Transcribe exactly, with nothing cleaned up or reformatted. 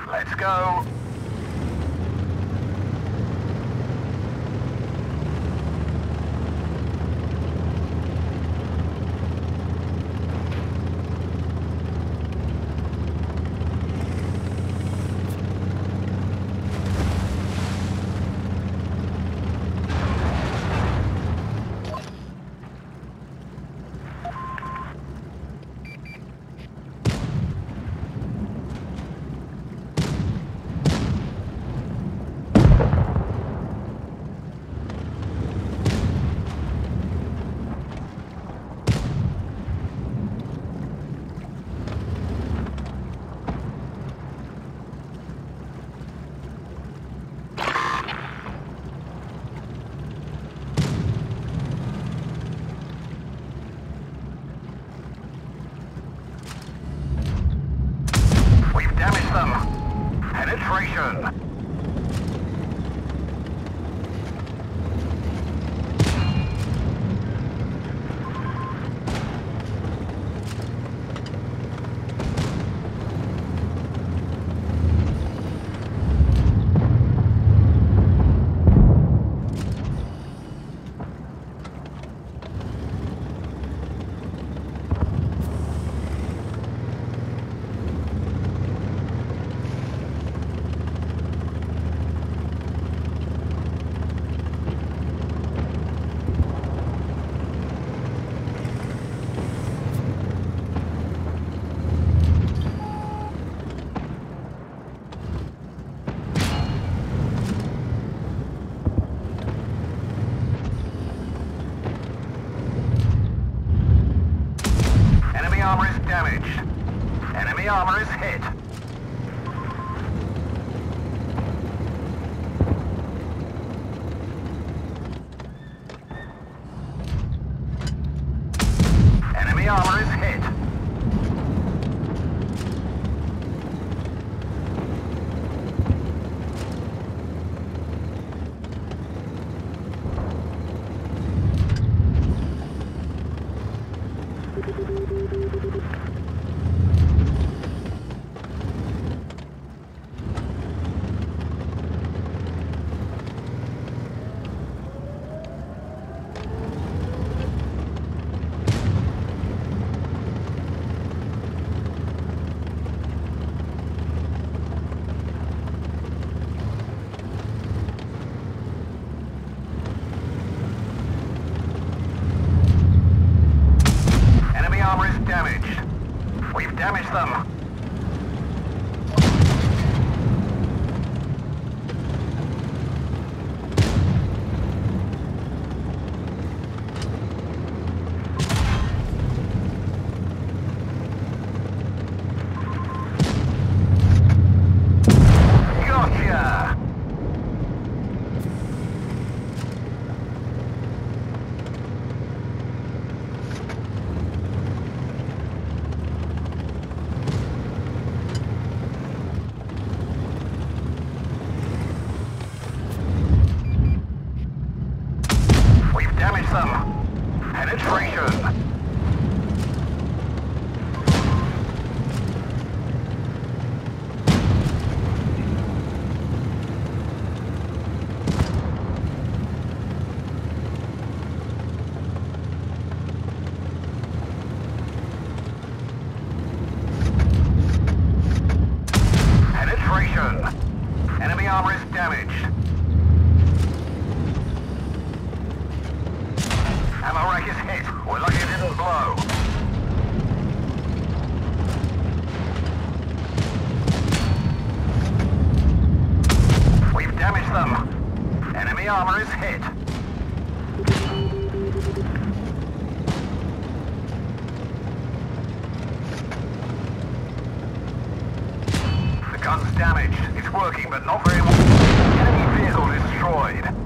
Let's go. Damage them. Penetration. Enemy armor is damaged. Enemy armor is hit. Enemy armor is hit. Damaged. We've damaged them. Gotcha! Damage them. Penetration. Penetration. Enemy armor is damaged. Ammo rack is hit. We're lucky it didn't blow. We've damaged them. Enemy armor is hit. The gun's damaged. It's working, but not very much. Enemy vehicle destroyed.